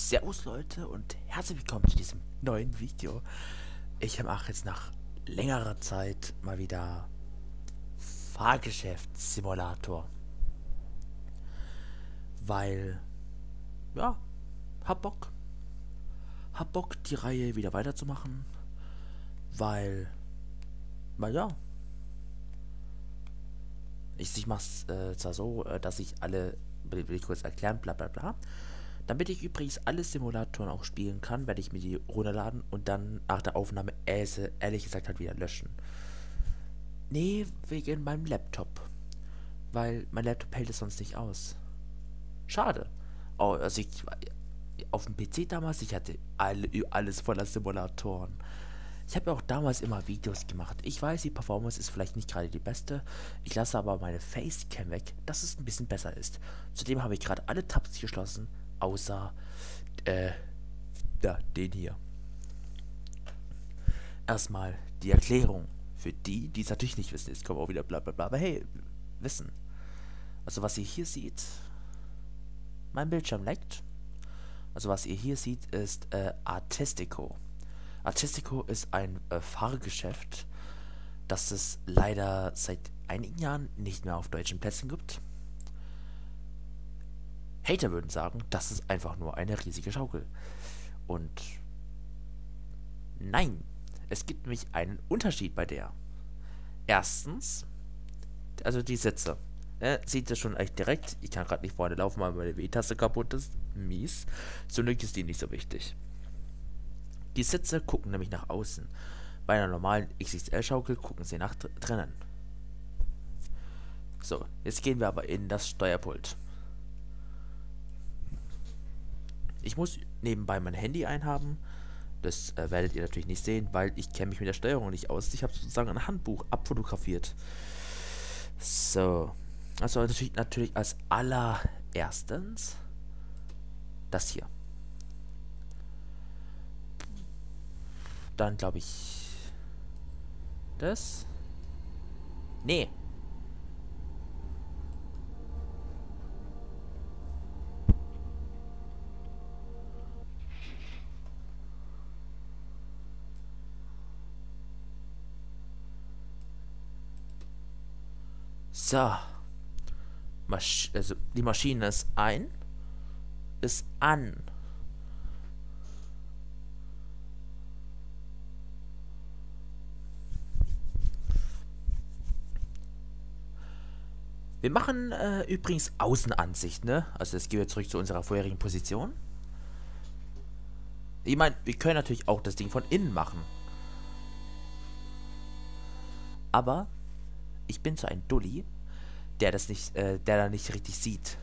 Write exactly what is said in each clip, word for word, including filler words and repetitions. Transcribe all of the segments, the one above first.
Servus Leute und herzlich willkommen zu diesem neuen Video. Ich mache jetzt nach längerer Zeit mal wieder Fahrgeschäftssimulator, weil, ja, hab Bock, hab Bock die Reihe wieder weiterzumachen, weil, weil ja, ich, ich mach's äh, zwar so, äh, dass ich alle, will, will ich kurz erklären, bla bla bla. Damit ich übrigens alle Simulatoren auch spielen kann, werde ich mir die runterladen und dann nach der Aufnahme äh, ehrlich gesagt halt wieder löschen. Nee, wegen meinem Laptop. Weil mein Laptop hält es sonst nicht aus. Schade. Oh, also ich, auf dem P C damals, ich hatte alle, alles voller Simulatoren. Ich habe ja auch damals immer Videos gemacht. Ich weiß, die Performance ist vielleicht nicht gerade die beste. Ich lasse aber meine Facecam weg, dass es ein bisschen besser ist. Zudem habe ich gerade alle Tabs geschlossen, außer, äh, ja, den hier. Erstmal die Erklärung. Für die, die es natürlich nicht wissen, jetzt kommen auch wieder bla bla bla. Aber hey, wissen. Also was ihr hier seht, mein Bildschirm leckt. Also was ihr hier seht, ist äh, Artistico. Artistico ist ein äh, Fahrgeschäft, das es leider seit einigen Jahren nicht mehr auf deutschen Plätzen gibt. Hater würden sagen, das ist einfach nur eine riesige Schaukel. Und nein, es gibt nämlich einen Unterschied bei der. Erstens, also die Sitze. Äh, sieht ihr schon echt direkt. Ich kann gerade nicht vorne laufen, weil meine W-Taste kaputt ist. Mies. So Glück ist die nicht so wichtig. Die Sitze gucken nämlich nach außen. Bei einer normalen X X L-Schaukel gucken sie nach drinnen. So, jetzt gehen wir aber in das Steuerpult. Ich muss nebenbei mein Handy einhaben. Das äh, werdet ihr natürlich nicht sehen, weil ich kenne mich mit der Steuerung nicht aus. Ich habe sozusagen ein Handbuch abfotografiert. So. Also natürlich, natürlich als allererstens das hier. Dann glaube ich das. Nee. So. Masch also die Maschine ist ein. Ist an. Wir machen äh, übrigens Außenansicht, ne? Also jetzt gehen wir zurück zu unserer vorherigen Position. Ich meine, wir können natürlich auch das Ding von innen machen. Aber ich bin so ein Dulli, der das nicht, äh, der da nicht richtig sieht.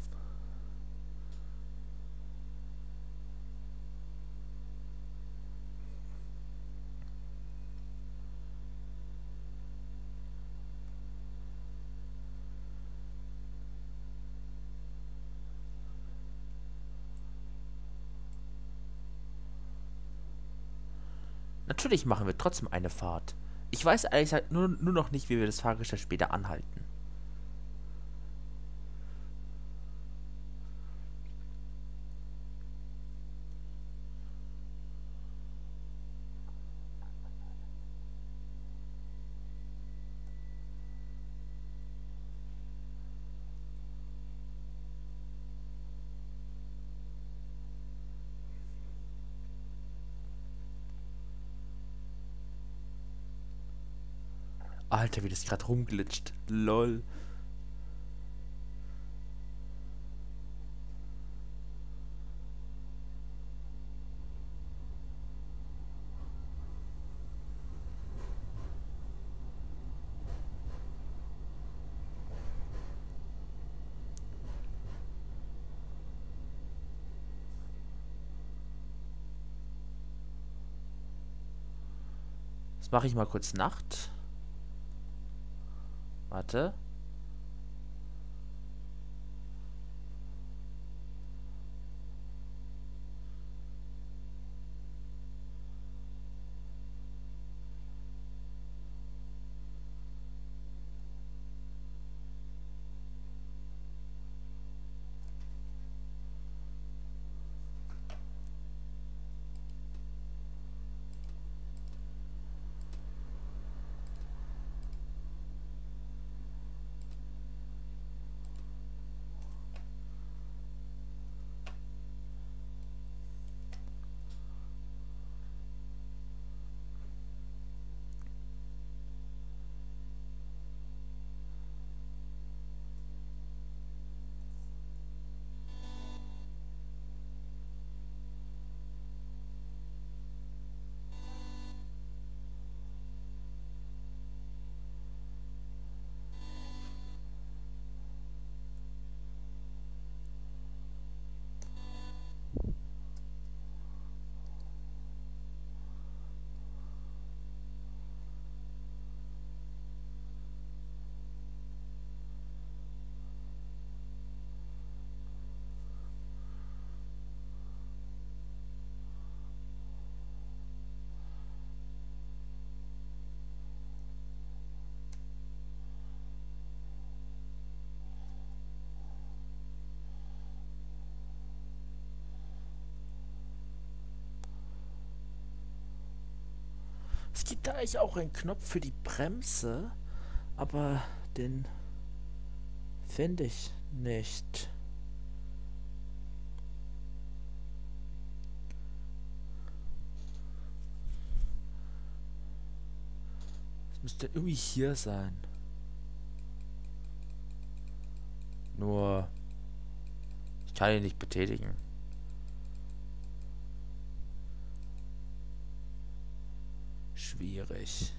Natürlich machen wir trotzdem eine Fahrt. Ich weiß ehrlich gesagt nur, nur noch nicht, wie wir das Fahrgeschäft später anhalten. Alter, wie das gerade rumglitscht. Lol. Jetzt mache ich mal kurz Nacht. Warte. bräuchte eigentlich auch einen Knopf für die Bremse, aber den finde ich nicht. Das müsste irgendwie hier sein. Nur, ich kann ihn nicht betätigen. Schwierig.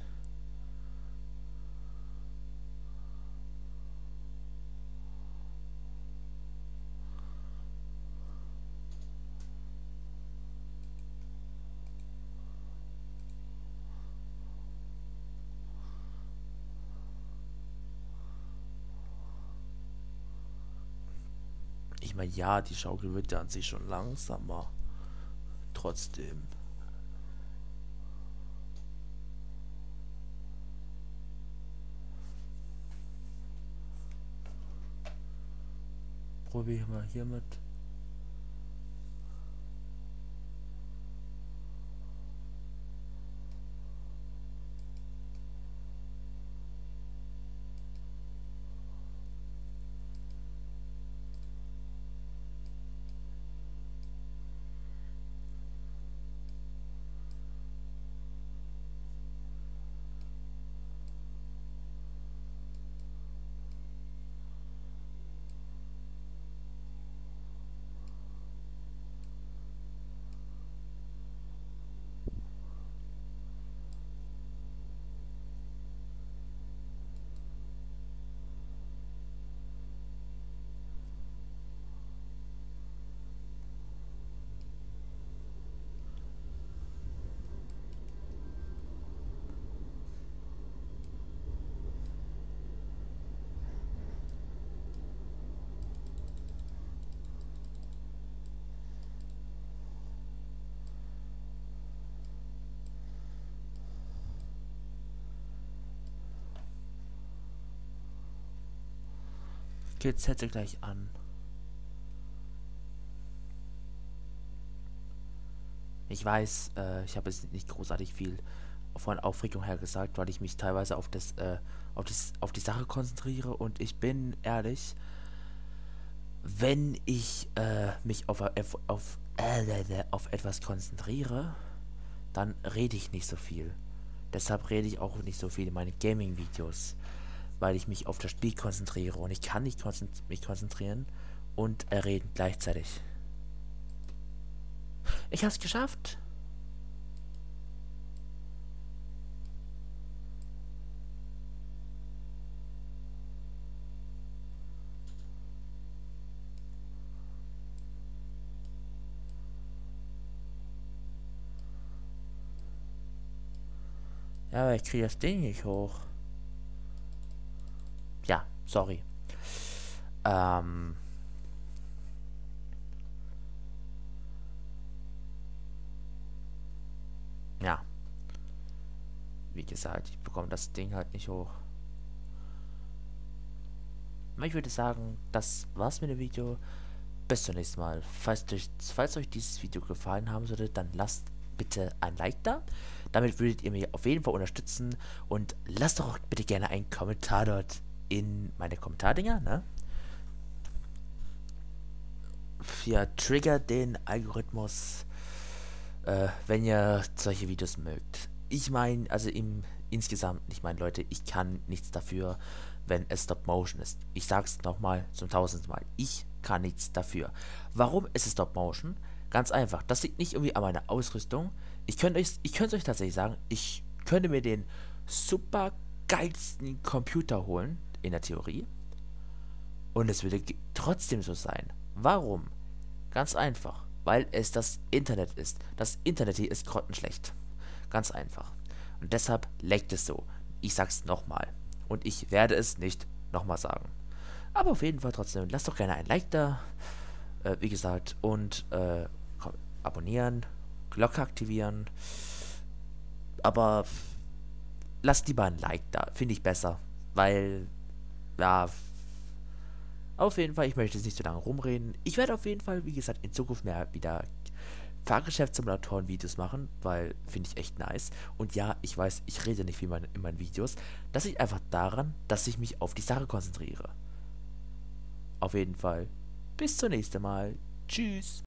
Ich meine, ja, die Schaukel wird ja an sich schon langsamer. Trotzdem. Probier mal hiermit. Geht Zettel gleich an. Ich weiß, äh, ich habe jetzt nicht großartig viel von Aufregung her gesagt, weil ich mich teilweise auf das, äh, auf das, auf die Sache konzentriere und ich bin ehrlich, wenn ich äh, mich auf, auf, auf, äh, auf etwas konzentriere, dann rede ich nicht so viel. Deshalb rede ich auch nicht so viel in meinen Gaming-Videos, weil ich mich auf das Spiel konzentriere und ich kann nicht konzentri mich konzentrieren und äh, reden gleichzeitig. Ich hab's geschafft. Ja, aber ich kriege das Ding nicht hoch. Ja, sorry. Ähm. Ja. Wie gesagt, ich bekomme das Ding halt nicht hoch. Ich würde sagen, das war's mit dem Video. Bis zum nächsten Mal. Falls euch, falls euch dieses Video gefallen haben sollte, dann lasst bitte ein Like da. Damit würdet ihr mich auf jeden Fall unterstützen. Und lasst doch auch bitte gerne einen Kommentar dort in meine Kommentardinger, ne? Ja, triggert den Algorithmus, äh, wenn ihr solche Videos mögt. Ich meine, also im insgesamt, ich meine, Leute, ich kann nichts dafür, wenn es Stop Motion ist. Ich sag's nochmal zum tausendsten Mal. Ich kann nichts dafür. Warum ist es Stop Motion? Ganz einfach. Das liegt nicht irgendwie an meiner Ausrüstung. Ich könnte euch, ich könnte euch tatsächlich sagen, ich könnte mir den super geilsten Computer holen, in der Theorie. Und es würde trotzdem so sein. Warum? Ganz einfach. Weil es das Internet ist. Das Internet hier ist grottenschlecht. Ganz einfach. Und deshalb leckt es so. Ich sag's nochmal. Und ich werde es nicht nochmal sagen. Aber auf jeden Fall trotzdem, lasst doch gerne ein Like da. Äh, wie gesagt, und äh, abonnieren, Glocke aktivieren. Aber lasst lieber ein Like da. Finde ich besser. Weil, ja, auf jeden Fall, ich möchte jetzt nicht so lange rumreden. Ich werde auf jeden Fall, wie gesagt, in Zukunft mehr wieder Fahrgeschäftssimulatoren Videos machen, weil finde ich echt nice. Und ja, ich weiß, ich rede nicht viel in meinen, in meinen Videos. Das liegt einfach daran, dass ich mich auf die Sache konzentriere. Auf jeden Fall. Bis zum nächsten Mal. Tschüss.